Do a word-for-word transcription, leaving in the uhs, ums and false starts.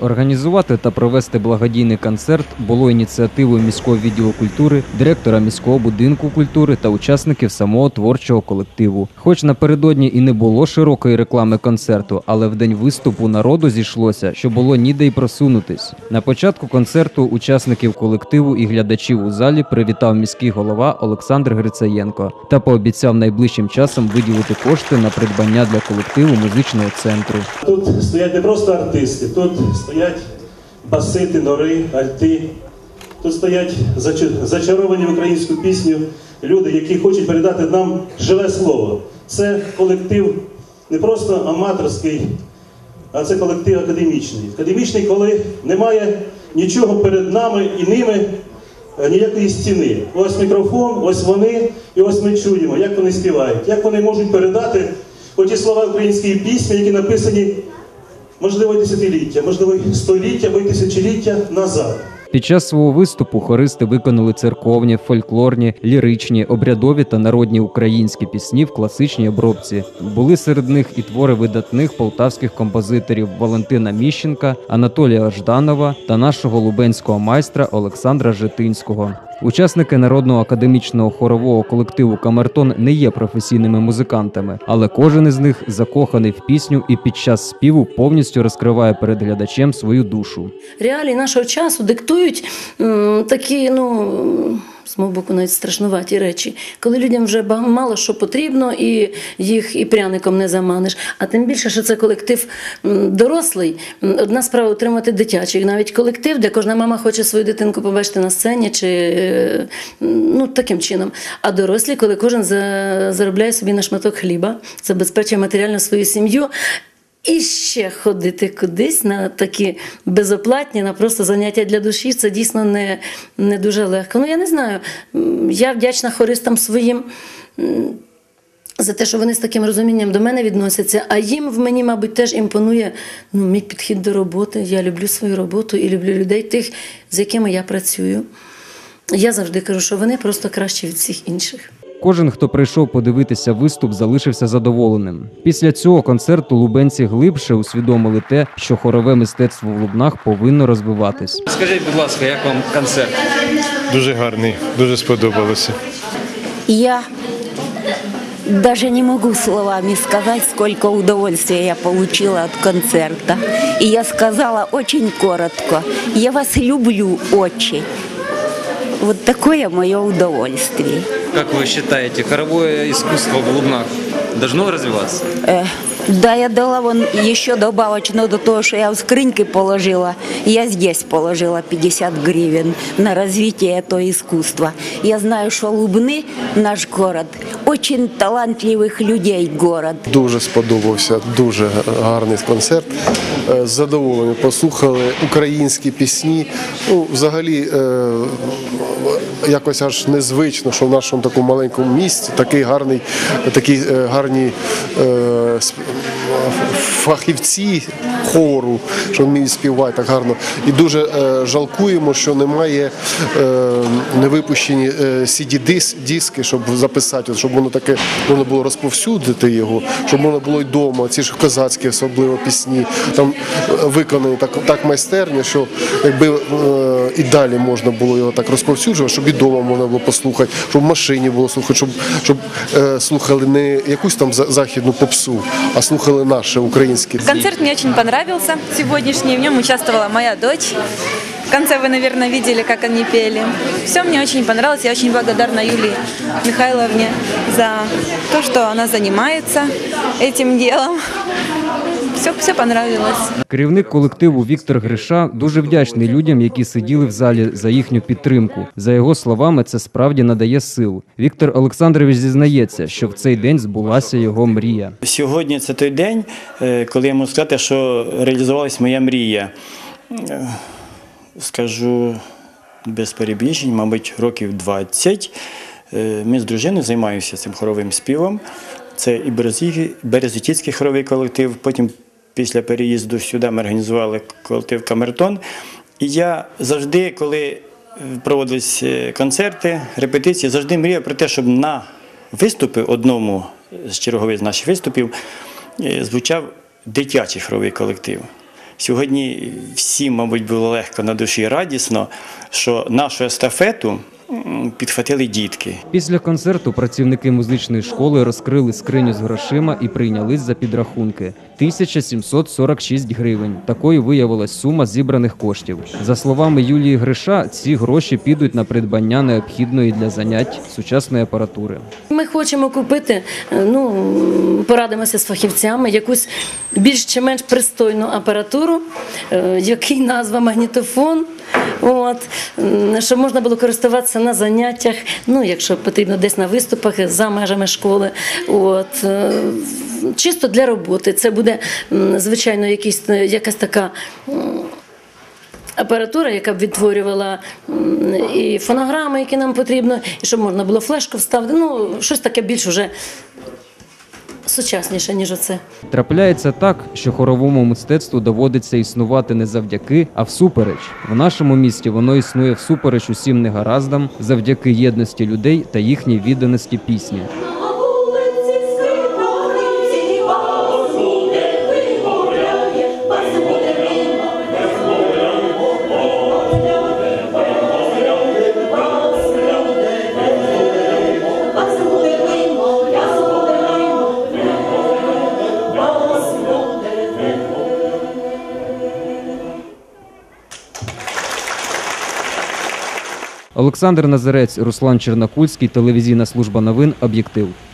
Організувати та провести благодійний концерт було ініціативою міського відділу культури, директора міського будинку культури та учасників самого творчого колективу. Хоч напередодні і не було широкої реклами концерту, але в день виступу народу зійшлося, що було ніде й просунутись. На початку концерту учасників колективу і глядачів у залі привітав міський голова Олександр Грицаєнко та пообіцяв найближчим часом виділити кошти на придбання для колективу музичного центру. Тут стоять не просто артисти, тут стоять баси, тенори, альти. Тут стоять зачаровані в українську пісню люди, які хочуть передати нам живе слово. Це колектив не просто аматорський, а це колектив академічний. Академічний, коли немає нічого перед нами і ними, ніякої стіни. Ось мікрофон, ось вони, і ось ми чуємо, як вони співають, як вони можуть передати оті слова української пісні, які написані, можливо, десятиліття, можливо, століття або тисячоліття назад. Під час свого виступу хористи виконали церковні, фольклорні, ліричні, обрядові та народні українські пісні в класичній обробці. Були серед них і твори видатних полтавських композиторів Валентина Міщенка, Анатолія Жданова та нашого лубенського майстра Олександра Житинського. Учасники народного академічного хорового колективу «Камертон» не є професійними музикантами, але кожен із них закоханий в пісню і під час співу повністю розкриває перед глядачем свою душу. Реалії нашого часу диктують м, такі, ну, з мого боку, навіть страшнуваті речі, коли людям вже мало що потрібно, і їх і пряником не заманиш. А тим більше, що це колектив дорослий. Одна справа утримати дитячий, навіть колектив, де кожна мама хоче свою дитинку побачити на сцені, чи ну, таким чином. А дорослі, коли кожен заробляє собі на шматок хліба, забезпечує матеріально свою сім'ю, і ще ходити кудись на такі безоплатні, на просто заняття для душі, це дійсно не, не дуже легко. Ну, я не знаю, я вдячна хористам своїм за те, що вони з таким розумінням до мене відносяться, а їм в мені, мабуть, теж імпонує ну, мій підхід до роботи. Я люблю свою роботу і люблю людей тих, з якими я працюю. Я завжди кажу, що вони просто кращі від всіх інших. Кожен, хто прийшов подивитися виступ, залишився задоволеним. Після цього концерту лубенці глибше усвідомили те, що хорове мистецтво в Лубнах повинно розвиватись. Скажіть, будь ласка, як вам концерт? Дуже гарний, дуже сподобалося. Я даже не могу словами сказать, сколько удовольствия я получила от концерта. И я сказала очень коротко: я вас люблю очень. Вот такое мое удовольствие. Как вы считаете, хоровое искусство в Лубнах должно развиваться? Э, да, я дала вон еще добавочно до того, что я в скрыньки положила. Я здесь положила пятьдесят гривен на развитие этого искусства. Я знаю, что Лубны, наш город, очень талантливых людей город. Дуже сподобався, дуже гарний концерт. З задоволенням послухали українські пісні. Ну, взагалі, якось аж незвично, що в нашому такому маленькому місті такий гарний, такі гарні фахівці хору, що вміють співати так гарно. І дуже жалкуємо, що немає, не випущені сі ді-диски, щоб записати, щоб воно таке, воно було розповсюдити його, щоб воно було й вдома, ці ж козацькі особливо пісні, там виконані так, так майстерно, що якби і далі можна було його так розповсюджувати, щоб і вдома можна було послухати, щоб в машині було слухати, щоб, щоб е, слухали не якусь там західну попсу, а слухали наше українське. Концерт мне очень понравился сегодняшний, в нем участвовала моя дочь. В конце вы, наверное, видели, как они пели. Все мне очень понравилось, я очень благодарна Юлии Михайловне за то, что она занимается этим делом. Все, все понравилось. Керівник колективу Віктор Гриша дуже вдячний людям, які сиділи в залі, за їхню підтримку. За його словами, це справді надає сил. Віктор Олександрович зізнається, що в цей день збулася його мрія. Сьогодні це той день, коли я можу сказати, що реалізувалась моя мрія. Скажу без перебільшень, мабуть, років двадцять. Ми з дружиною займаємося цим хоровим співом. Це і Березітський хоровий колектив, потім після переїзду сюди ми організували колектив «Камертон». І я завжди, коли проводились концерти, репетиції, завжди мріяв про те, щоб на виступи, одному з чергових наших виступів, звучав дитячий хоровий колектив. Сьогодні всім, мабуть, було легко на душі і радісно, що нашу естафету м, підхватили дітки. Після концерту працівники музичної школи розкрили скриню з грошима і прийнялись за підрахунки. тисяча сімсот сорок шість гривень. Такою виявилась сума зібраних коштів. За словами Юлії Гриша, ці гроші підуть на придбання необхідної для занять сучасної апаратури. Ми хочемо купити, ну, порадимося з фахівцями, якусь більш чи менш пристойну апаратуру, е, який назва магнітофон, от, м, щоб можна було користуватися на заняттях, ну, якщо потрібно, десь на виступах за межами школи. От, е, чисто для роботи. Це буде, м, звичайно, якісь, якась така м, апаратура, яка б відтворювала м, і фонограми, які нам потрібно, і щоб можна було флешку вставити. Ну, щось таке більш уже сучасніше, ніж оце. Трапляється так, що хоровому мистецтву доводиться існувати не завдяки, а всупереч. В нашому місті воно існує всупереч усім негараздам, завдяки єдності людей та їхній відданості пісні. Олександр Назарець, Руслан Чернокульський, телевізійна служба новин «Об'єктив».